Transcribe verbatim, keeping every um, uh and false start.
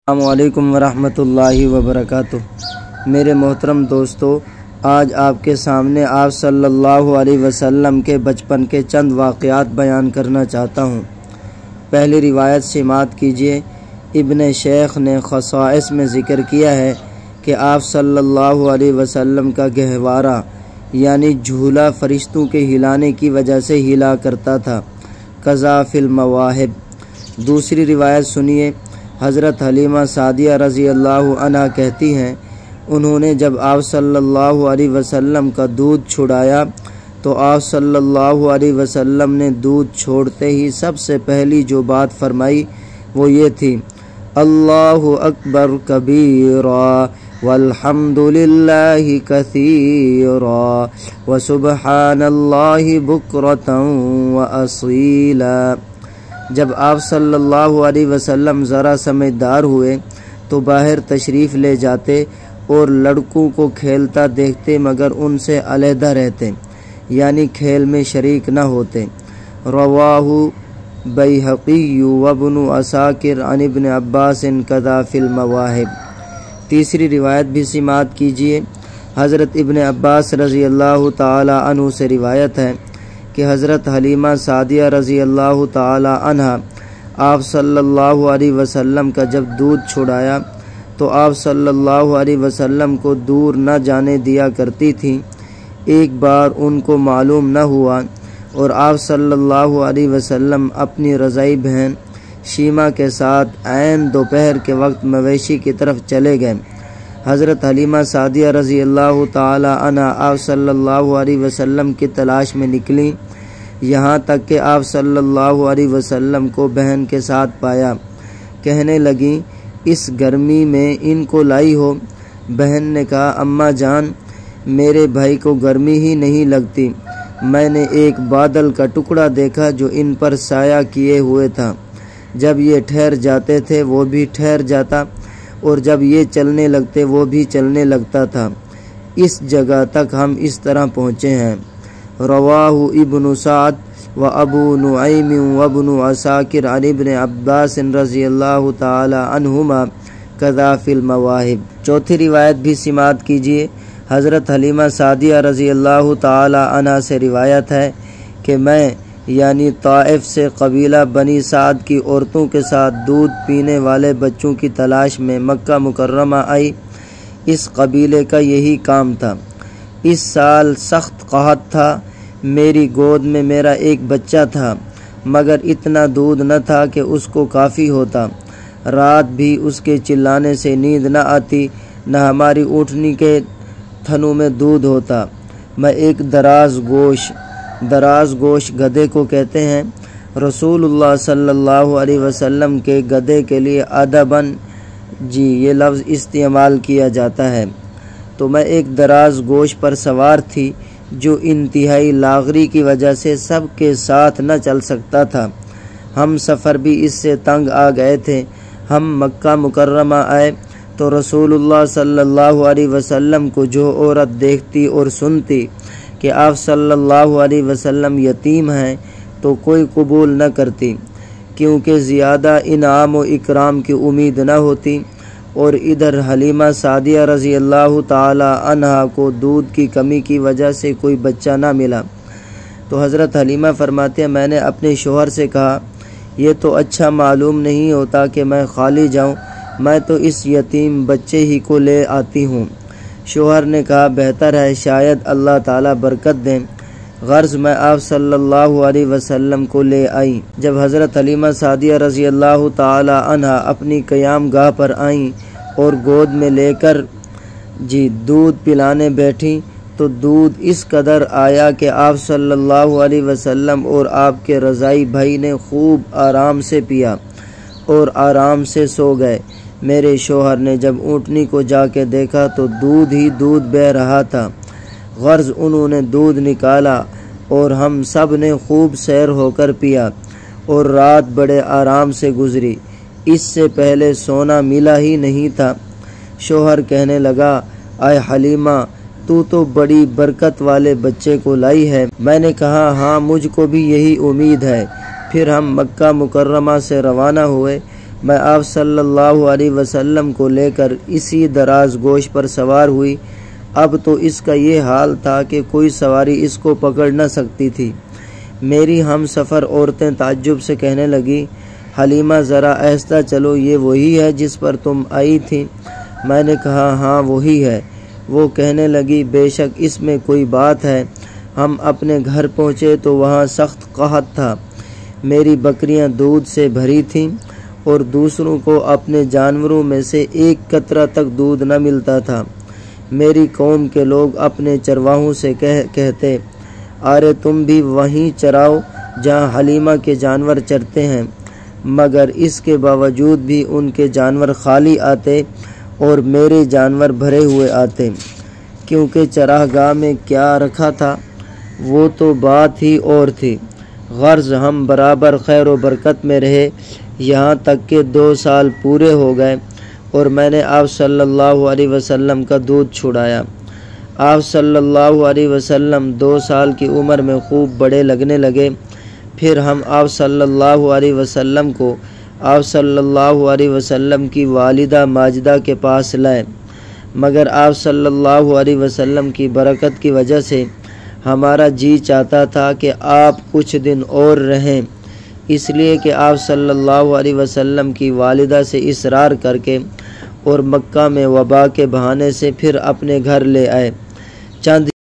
السلام علیکم ورحمۃ اللہ وبرکاتہ۔ میرے محترم دوستو، آج آپ کے سامنے آپ صلی اللہ علیہ وسلم کے بچپن کے چند واقعات بیان کرنا چاہتا ہوں۔ پہلی روایت سماعت کیجیے۔ ابن شیخ نے خصائص میں ذکر کیا ہے کہ آپ صلی اللہ علیہ وسلم کا گہوارہ یعنی جھولا فرشتوں کے ہلانے کی وجہ سے ہلا کرتا تھا۔ قضا فی المواہب۔ دوسری روایت سنیے۔ حضرت حلیمہ سعدیہ رضی اللہ عنہ کہتی ہیں، انہوں نے جب آپ صلی اللہ علیہ وسلم کا دودھ چھڑایا تو آپ صلی اللہ علیہ وسلم نے دودھ چھوڑتے ہی سب سے پہلی جو بات فرمائی وہ یہ تھی، اللہ اکبر کبیرا والحمد للہ کثیرا وسبحان اللہ بکرۃ واصیلا۔ جب آپ صلی اللہ علیہ وسلم ذرا سمجھدار ہوئے تو باہر تشریف لے جاتے اور لڑکوں کو کھیلتا دیکھتے مگر ان سے علیحدہ رہتے، یعنی کھیل میں شریک نہ ہوتے۔ رواہ بیہقی وابن عساکر عن ابن عباس قضا فی المواہب۔ تیسری روایت بھی سماعت کیجیے۔ حضرت ابن عباس رضی اللہ تعالی عنہ سے روایت ہے کہ حضرت حلیمہ سعدیہ رضی اللہ تعالی عنہ آپ صلی اللہ علیہ وسلم کا جب دودھ چھڑایا تو آپ صلی اللہ علیہ وسلم کو دور نہ جانے دیا کرتی تھیں۔ ایک بار ان کو معلوم نہ ہوا اور آپ صلی اللہ علیہ وسلم اپنی رضائی بہن شیمہ کے ساتھ عین دوپہر کے وقت مویشی کی طرف چلے گئے۔ حضرت حلیمہ سعدیہ رضی اللہ تعالی عنہ آپ صلی اللہ علیہ وسلم کی تلاش میں نکلیں، یہاں تک کہ آپ صلی اللہ علیہ وسلم کو بہن کے ساتھ پایا۔ کہنے لگیں، اس گرمی میں ان کو لائی ہو؟ بہن نے کہا، اماں جان، میرے بھائی کو گرمی ہی نہیں لگتی، میں نے ایک بادل کا ٹکڑا دیکھا جو ان پر سایہ کیے ہوئے تھا، جب یہ ٹھہر جاتے تھے وہ بھی ٹھہر جاتا اور جب یہ چلنے لگتے وہ بھی چلنے لگتا تھا، اس جگہ تک ہم اس طرح پہنچے ہیں۔ رواہ ابن سعد و ابو نعیم و ابن عساکر عن ابن عباس رضی اللہ تعالی عنہما قضا فی المواہب۔ چوتھی روایت بھی سماعت کیجیے۔ حضرت حلیمہ سعدیہ رضی اللہ تعالی عنہ سے روایت ہے کہ میں یعنی طائف سے قبیلہ بنی سعد کی عورتوں کے ساتھ دودھ پینے والے بچوں کی تلاش میں مکہ مکرمہ آئی۔ اس قبیلے کا یہی کام تھا۔ اس سال سخت قحط تھا۔ میری گود میں میرا ایک بچہ تھا مگر اتنا دودھ نہ تھا کہ اس کو کافی ہوتا۔ رات بھی اس کے چلانے سے نیند نہ آتی، نہ ہماری اونٹنی کے تھنوں میں دودھ ہوتا۔ میں ایک دراز گوش دراز گوش گدھے کو کہتے ہیں، رسول اللہ صلی اللہ علیہ وسلم کے گدھے کے لیے ادباً جی یہ لفظ استعمال کیا جاتا ہے، تو میں ایک دراز گوش پر سوار تھی جو انتہائی لاغری کی وجہ سے سب کے ساتھ نہ چل سکتا تھا۔ ہم سفر بھی اس سے تنگ آ گئے تھے۔ ہم مکہ مکرمہ آئے تو رسول اللہ صلی اللہ علیہ وسلم کو جو عورت دیکھتی اور سنتی کہ آپ صلی اللہ علیہ وسلم یتیم ہیں تو کوئی قبول نہ کرتی، کیونکہ زیادہ انعام و اکرام کی امید نہ ہوتی، اور ادھر حلیمہ سعدیہ رضی اللہ تعالی عنہ کو دودھ کی کمی کی وجہ سے کوئی بچہ نہ ملا۔ تو حضرت حلیمہ فرماتے ہیں، میں نے اپنے شوہر سے کہا، یہ تو اچھا معلوم نہیں ہوتا کہ میں خالی جاؤں، میں تو اس یتیم بچے ہی کو لے آتی ہوں۔ شوہر نے کہا، بہتر ہے، شاید اللہ تعالیٰ برکت دیں۔ غرض میں آپ صلی اللہ علیہ وسلم کو لے آئی۔ جب حضرت حلیمہ سعدیہ رضی اللہ تعالی عنہ اپنی قیام گاہ پر آئیں اور گود میں لے کر جی دودھ پلانے بیٹھیں تو دودھ اس قدر آیا کہ آپ صلی اللہ علیہ وسلم اور آپ کے رضائی بھائی نے خوب آرام سے پیا اور آرام سے سو گئے۔ میرے شوہر نے جب اونٹنی کو جا کے دیکھا تو دودھ ہی دودھ بہہ رہا تھا۔ غرض انہوں نے دودھ نکالا اور ہم سب نے خوب سیر ہو کر پیا اور رات بڑے آرام سے گزری۔ اس سے پہلے سونا ملا ہی نہیں تھا۔ شوہر کہنے لگا، اے حلیمہ، تو تو بڑی برکت والے بچے کو لائی ہے۔ میں نے کہا، ہاں مجھ کو بھی یہی امید ہے۔ پھر ہم مکہ مکرمہ سے روانہ ہوئے۔ میں آپ صلی اللہ علیہ وسلم کو لے کر اسی دراز گوش پر سوار ہوئی۔ اب تو اس کا یہ حال تھا کہ کوئی سواری اس کو پکڑ نہ سکتی تھی۔ میری ہم سفر عورتیں تعجب سے کہنے لگی، حلیمہ ذرا آہستہ چلو، یہ وہی ہے جس پر تم آئی تھی؟ میں نے کہا ہاں وہی ہے۔ وہ کہنے لگی بے شک اس میں کوئی بات ہے۔ ہم اپنے گھر پہنچے تو وہاں سخت قحط تھا۔ میری بکریاں دودھ سے بھری تھیں اور دوسروں کو اپنے جانوروں میں سے ایک قطرہ تک دودھ نہ ملتا تھا۔ میری قوم کے لوگ اپنے چرواہوں سے کہہ کہتے ارے تم بھی وہیں چراؤ جہاں حلیمہ کے جانور چرتے ہیں، مگر اس کے باوجود بھی ان کے جانور خالی آتے اور میرے جانور بھرے ہوئے آتے، کیونکہ چراہ گاہ میں کیا رکھا تھا وہ تو بات ہی اور تھی۔ غرض ہم برابر خیر و برکت میں رہے، یہاں تک کہ دو سال پورے ہو گئے اور میں نے آپ صلی اللہ علیہ وسلم کا دودھ چھڑایا۔ آپ صلی اللہ علیہ وسلم دو سال کی عمر میں خوب بڑے لگنے لگے۔ پھر ہم آپ صلی اللہ علیہ وسلم کو آپ صلی اللہ علیہ وسلم کی والدہ ماجدہ کے پاس لائے، مگر آپ صلی اللہ علیہ وسلم کی برکت کی وجہ سے ہمارا جی چاہتا تھا کہ آپ کچھ دن اور رہیں، اس لیے کہ آپ صلی اللہ علیہ وسلم کی والدہ سے اصرار کر کے اور مکہ میں وبا کے بہانے سے پھر اپنے گھر لے آئے۔ چند